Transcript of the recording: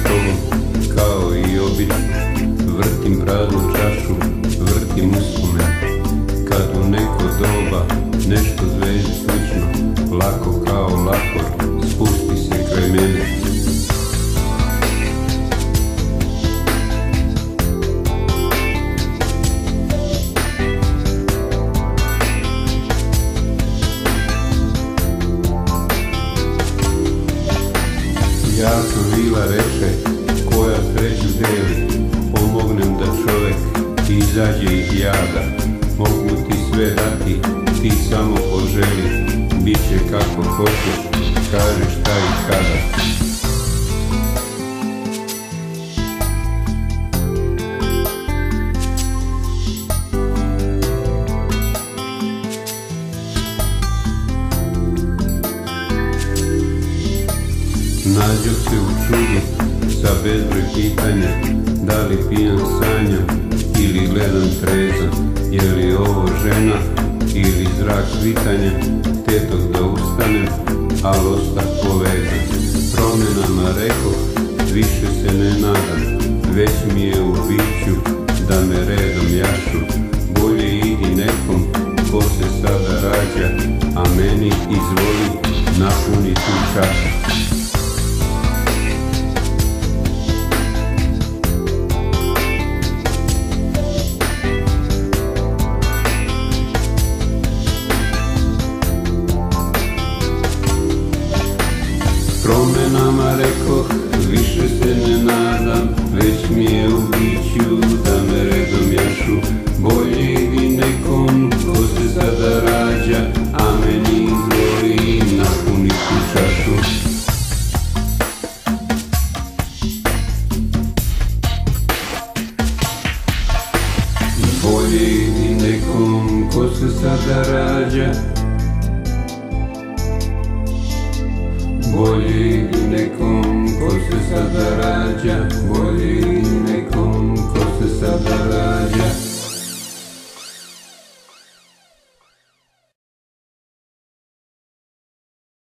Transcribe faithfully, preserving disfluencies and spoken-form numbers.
stolom, kao i obično. Vrtim praznu čašu, vrtim uspomene, kad u neko doba nešto zvezdi slično, lako kao lakor, spusti se kraj mene. Ja sam vila reče, koja sreću deli, pomognem da čovek izađe iz jada. Mogu ti sve dati, ti samo poželi, bit će kako hoćeš, kaži šta i kada. Nađo se u čudu sa bezbroj pitanja, da li pijan sanjam ili gledam trezan, je li ovo žena ili zrak svitanja, htetoh da ustanem, al ostah povezan. Promenama rekoh, više se ne nadam, već mi je u biću da me redom jašu. Bolje idi nekom ko se sada rađa, a meni izvoli napuni tu čašu. Promenama rekoh, više se ne nadam, već mi je u biću da me redom jašu. Bolje idi nekom ko se sada rađa, a meni izvoli napuni tu čašu. Bolje idi nekom ko se sada rađa, bolje idi nekom ko se sada rađa, bolje idi nekom ko se sada rađa.